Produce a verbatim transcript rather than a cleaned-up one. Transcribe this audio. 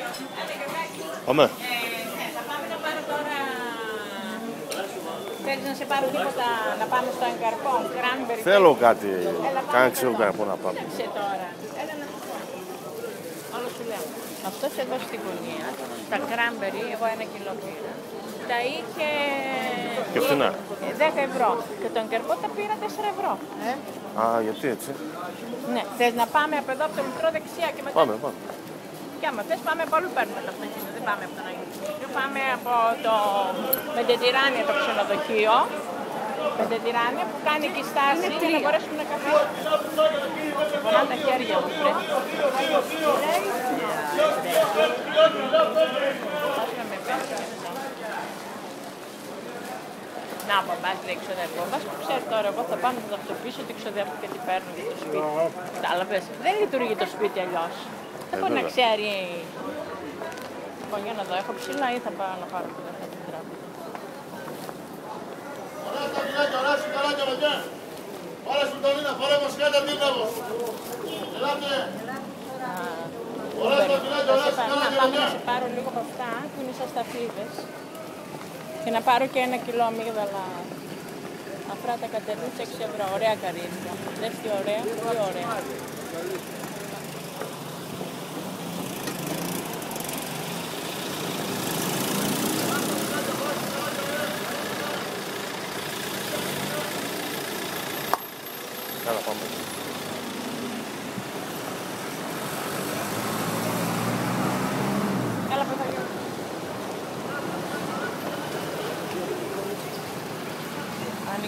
Πάμε. Ε, ναι, θα πάμε να πάρω τώρα... Θέλεις να σε πάρω τίποτα να πάμε στο εγκαρπό, κράνμπερι? Θέλω κάτι, κάνα ξέρω τώρα. εγκαρπό να πάμε. Κοίταξε τώρα. Έλα να σου πω. Όλο σου λέω. Αυτός εδώ στη γωνία, τα κράνμπερι, εγώ ένα κιλό πήρα, τα είχε... Και φθηνά. δέκα ευρώ. Και τον εγκαρπό τα πήρα τέσσερα ευρώ. Ε? Α, γιατί έτσι? Ναι. Θες να πάμε από εδώ από το μικρό δεξιά και μετά... Πάμε, πάμε. Και άμα θες πάμε από αλλού παίρνουμε το αυτοκίνητο, δεν πάμε από τον Αγίου Δημητρίου. Πάμε από το Μεντετηράνια το ξενοδοχείο, Μεντετηράνια που κάνει εκεί στάση για να μπορέσουμε να καθίσουμε. Πονάνε τα χέρια μου, πρέπει. Να, ο μπαμπάς λέει ξοδεύω. Ο μπαμπάς που ξέρει τώρα, εγώ θα πάω να το ταυτοποιήσω ότι ξοδεύω και τι παίρνω για το σπίτι. Κατάλαβες, δεν λειτουργεί το σπίτι αλλιώς. Δεν μπορεί να ξέρει. Λοιπόν, για να δω, έχω ψηλά ή θα πάω να πάρω και δεν θα την τράπεζα. Ωραία στα φιλάκια, ωραία σου καλά και παιδιά. Ωραία σου τον είναι, φορέ μας κάτω την νεύω. Ελάτε. Ωραία στα φιλάκια, ωραία σου καλά και Πάμε παιδιά. να σε πάρω λίγο από αυτά που είναι σαν σταφίδες και να πάρω και ένα κιλό αμύγδαλα. Αφρά τα κατερνούτσα έξι ευρώ, ωραία καρύδια. Δες τι ωραία, τι ωραία. Καλά, πάμε.